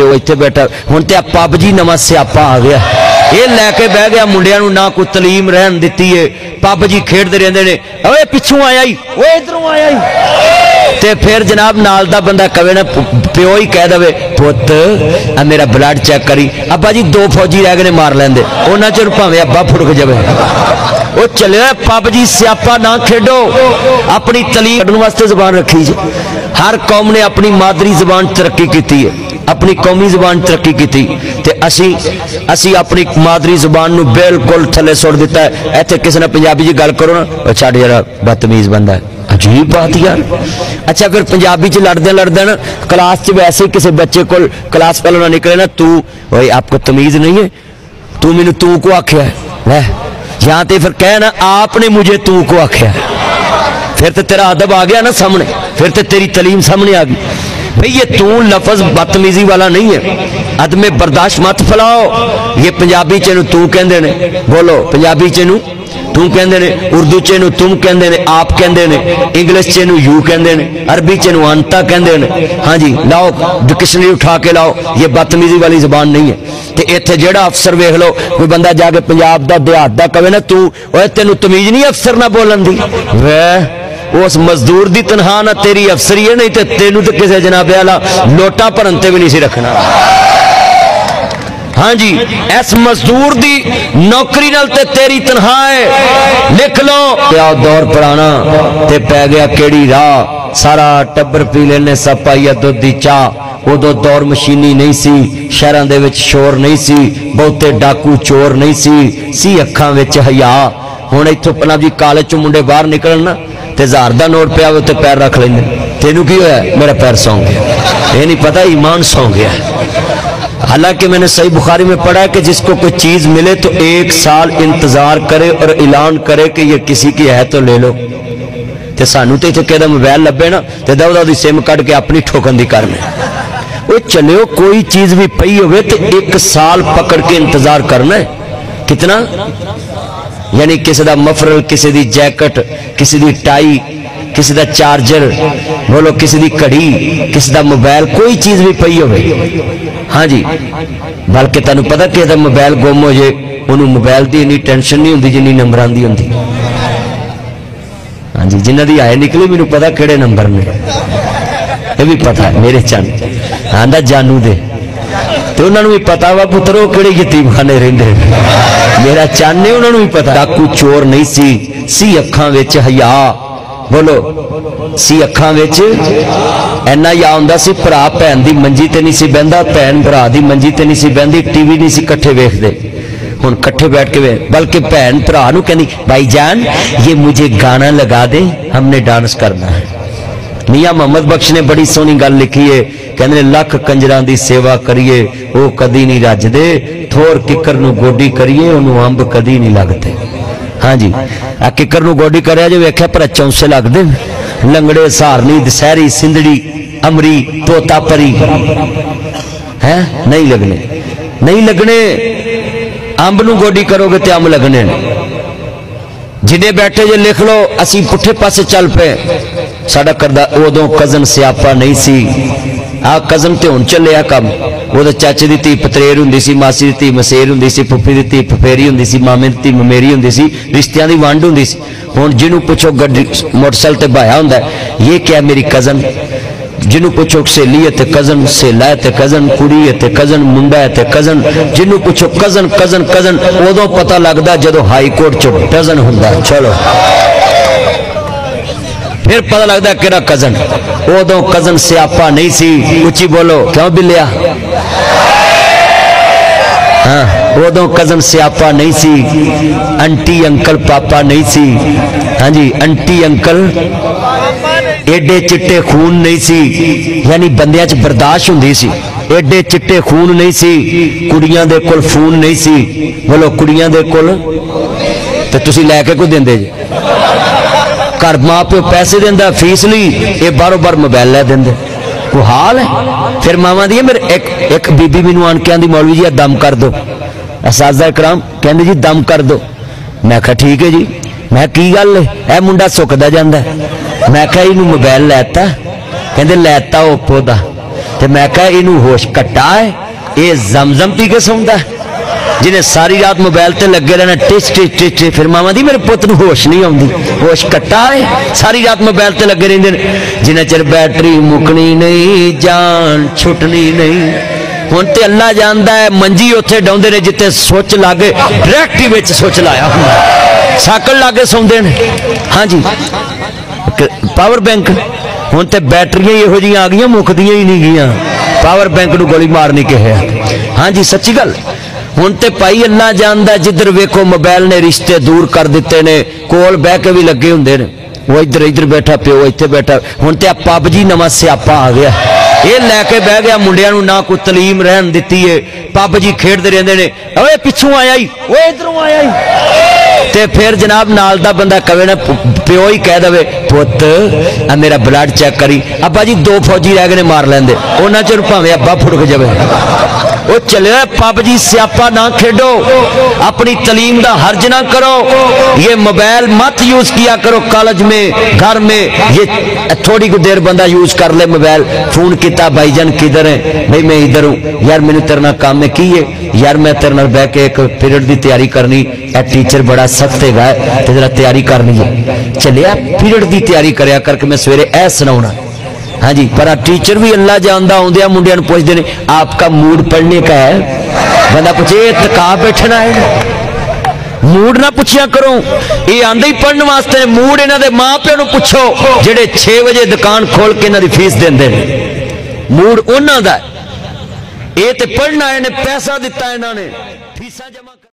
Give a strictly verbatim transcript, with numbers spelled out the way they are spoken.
वो इत्थे बैठा हुण ते पबजी नवां स्यापा आ गया ये लैके बह गया मुंडिया नूं ना कोई तलीम रहन दित्ती है पबजी खेडदे रहिंदे ने ओए पिछों आया ही ओए इधरों आया ही ते फिर जनाब नाल दा बंदा कवे ना प्यो ही कह दे पुत आ मेरा ब्लड चेक करी अब्बा जी दो फौजी रह गए मार लैंदे उन्हां चों भावें अब्बा फुड़क जावे वो चले पबजी स्यापा ना खेडो अपनी तलीम कड्ढण वास्ते जबान रखी जी हर कौम ने अपनी मादरी जबान तरक्की की है अपनी कौमी जबान तरक्की की ते असी असी अपनी मादरी जबान नूं बिल्कुल थले सुट दिता है इत्थे किसी ने पंजाबी च गल करो ना छड्ड यार बदतमीज बंदा है अजीब बात यार अच्छा फिर पंजाबी च लड़दे लड़दे ना क्लास च वैसे ही किसी बच्चे को क्लास वालों ना निकले ना तू भाई आपको तमीज नहीं है तू मैनू तू को आख्या है यहाँ ते फिर कह ना आपने मुझे तू को आख्या फिर तो तेरा अदब आ गया ना सामने फिर तो तेरी तलीम सामने आ गई भाई ये तू लफज बदतमीजी वाला नहीं है अदमे बर्दाश्त मत फैलाओ ये पंजाबी च इहनूं तू कहंदे ने बोलो पंजाबी च इहनूं तू कहंदे ने उर्दू च इहनूं तुम कहंदे ने आप कहंदे ने इंग्लिश च इहनूं यू कहंदे ने अरबी च इहनूं अंता कहंदे ने हाँ जी लाओ डिक्शनरी उठा के लाओ ये बदतमीजी वाली जबान नहीं है ते इत्थे जेड़ा अफसर वेख लो कोई बंदा जाके पंजाब दा देहात दा कवे ना तू ओए तैनूं तमीज नहीं अफसर ना बोलन दी वे उस मजदूर दी तनखा ना तेरी अफसरी है नहीं तो तेनू तो किसी जनाबे वाला लोटा भरन ते भी नहीं सी रखना हाँ जी इस मजदूर दी नौकरी नाल ते तेरी तनखा है लिख लो क्या दौर पुराना ते पै गया केड़ी राह सारा टब्बर पी लेने सब पाइया दुध दी चाह उदो दौर मशीनी नहीं सी शहरां दे विच शोर नहीं सी बहुते डाकू चोर नहीं सी सी अखां विच हया हुण इत्थों पनाब जी कॉलेज चों मुंडे बाहर निकलन ना ते हजार दा नोट पिया उत्ते पैर रख लेंदे तेनू की होया मेरा पैर सौ गया ये नहीं पता ईमान सौ गया हालांकि मैंने सही बुखारी में पढ़ा है कि जिसको कोई चीज मिले तो एक साल इंतजार करे और ऐलान करे कि ये किसी की है तो ले लो ते सानू तो इत्थे कहदा मोबाइल लभे ना ते दौड़ा दी सिम कट के अपनी ठोकन दी करने वो चलियो कोई चीज भी पई होवे तो एक साल पकड़ के इंतजार करना है कितना यानी किसी का मफरल किसी की जैकेट किसी की टाई किसी का चार्जर बोलो किसी की घड़ी किसी का मोबाइल कोई चीज भी पई होवे हाँ जी बल्कि तुहानू पता कि इहदा मोबाइल गुम हो जाए उन्होंने मोबाइल की इन्नी टेंशन नहीं होंदी जिन्नी नंबरां दी होंदी हाँ जी जिन्हां दी आए निकली मैनू पता किहड़े नंबर ने ये भी पता है मेरे चंद आंदा जानू दे तो उन्होंने भी पता वा पुत्रो किहड़े यतीमखाने रहिंदे मेरा चंद ने उन्होंने भी पता डाकू चोर नहीं सी सी अखां विच हया बोलो सी अखां विच इन्ना या हुंदा सी भरा भैन दी मंजी ते नहीं सी बहिंदा भैन भरा दी मंजी ते नहीं सी बहिंदी टीवी नहीं सी कट्ठे वेखदे हुण कट्ठे बैठ के वे बल्कि भैन भरा नूं कहंदी भाईजान ये मुझे गाना लगा दे हमने डांस करना है मियां मोहम्मद बख्श ने बड़ी सोहनी गल लिखी है कहंदे लख कंजरां दी सेवा करिए वो कदी नहीं रजदे थोर किकर नूं गोडी करिए ओनू अंब कदी नहीं लगदे हाँ जी आ किकर नूं गोडी करया जे वेख्या पर चौंसे लगदे लंगड़े सहारनी दशहरी सिंधड़ी अमरी तोता परी है नहीं लगने नहीं लगने अंब नूं गोडी करोगे तो अंब लगने जिन्हें बैठे जे लिख लो असी पुठे पासे चल पे साडा करदा उदों कजन स्यापा नहीं सी आ कजन ते हुण चलिया कम वो चाचे दी धी पतरेर हुंदी सी मासी दी धी मसेर हुंदी सी फुफी दी धी फफेरी हुंदी सी मामे दी धी ममेरी हुंदी सी रिश्तियां दी वंड हुंदी सी हुण जिन्हों पुछो गड्डी मोटरसाइकिल ते भाया हुंदा ये क्या मेरी कजन जिन्हों पुछो सहेली है ते कजन सहेला है ते कजन कुड़ी है ते कजन मुंडा है ते कजन जिन्हों पुछो कजन कजन कजन उदों पता लगदा जदों हाई कोर्ट च डजन हुंदा चलो फिर पता लगता कि कजन उदों कजन स्यापा नहीं सी उची बोलो क्यों बिलिया हाँ उदों कजन स्यापा नहीं सी आंटी अंकल पापा नहीं सी हाँ जी आंटी अंकल एडे चिट्टे खून नहीं सी यानी बंदियां च बर्दाश्त हुंदी सी एडे चिट्टे खून नहीं सी कुड़ियां दे कोल फोन नहीं सी बोलो कुड़ियां दे कोल ते तुसी लैके कोई देंदे जी घर मां प्यो पैसे देंदा फीस ली ये बारों बार मोबाइल लै देंदे कोई हाल है फिर मावा दी मेरे एक एक बीबी मैनू आन के आंदी मौलवी जी दम कर दो असाज़ा इकराम कहंदे जी दम कर दो मैं कहा ठीक है जी मैं की गल है ए मुंडा सुकदा जांदा मैं कहा इनू मोबाइल लैता कहंदे लैता ओप्पो दा तो मैं कहा इनू होश कट्टा है, ये जमजम पी के सौंदा है जिन्हें सारी रात मोबाइल ते लगे रहना टिच टिच टिच टिच। फिर मामा दी मेरे पुत नूं होश नहीं आउंदी, होश कट्टा है, सारी रात मोबाइल ते लगे रहिंदे ने। जिन्हें चिर बैटरी मुकनी नहीं, जान छुटनी नहीं। हुण ते अल्लाह जानदा है मंजी उत्थे डाउंदे ने जिथे सुच लागे, डायरैक्ट विच सुच लाया हुंदा, साकल लागे सौंदे ने। हाँ जी, पावर बैंक हुण ते बैटरियां इहो जिहियां आ गईयां, मुकदियां ही नहीं गईयां। पावर बैंक नूं गोली मारनी कहे। हाँ जी सच्ची गल। हुण ते भाई अल्लाह जानदा, जिधर वेखो मोबाइल ने रिश्ते दूर कर दिते ने, कोल बह के भी लगे हुंदे ने। वो इधर इधर बैठा, प्यो इत्थे बैठा। हुण ते पबजी नवां स्यापा आ गया, ये लैके बह गया मुंडियां नूं, ना कोई तलीम रहन दिती है, पबजी खेडदे रहिंदे ने। ओए पिछों आया ही, ओए इधरों आया ही। ते फिर जनाब नाल दा बंदा कवे ना, प्यो ही कह दे पुत आ मेरा ब्लड चेक करी, अब्बा जी दो फौजी रह गए मार लैंदे, उन्हां चों भावें अब्बा फुड़क जावे। वो चले पबजी स्यापा ना खेडो, अपनी तलीम का हर्ज ना करो, ये मोबाइल मत यूज किया करो कॉलेज में, घर में। ये थोड़ी को देर बंदा यूज कर ले मोबाइल, फोन किया भाईजान किधर है, भाई मैं इधर हूँ यार, मैंने तेरे नाल काम में की है यार, मैं तेरे नाल बह के एक पीरियड की तैयारी करनी, टीचर बड़ा सख्त है तो जरा तैयारी करनी है। चलिया पीरियड की तैयारी कराया करके मैं सवेरे ऐ सुनाऊना। हाँ जी, पर टीचर भी अल्लाह जानदा आउंदे मुंडियां नूं पुछदे ने आपका मूड पढ़ने का है, बंदा पूछे तका बैठना है। मूड ना पूछिया करो, ये आंदे ही पढ़ने वास्ते, मूड इन्हां दे मां प्यो नूं पुछो जेडे छे बजे दुकान खोल के इन्हां दी फीस देंदे ने। मूड उन्हां दा, ये ते पढ़ना, इन्हें पैसा दिता, इन्हां ने फीसां जमा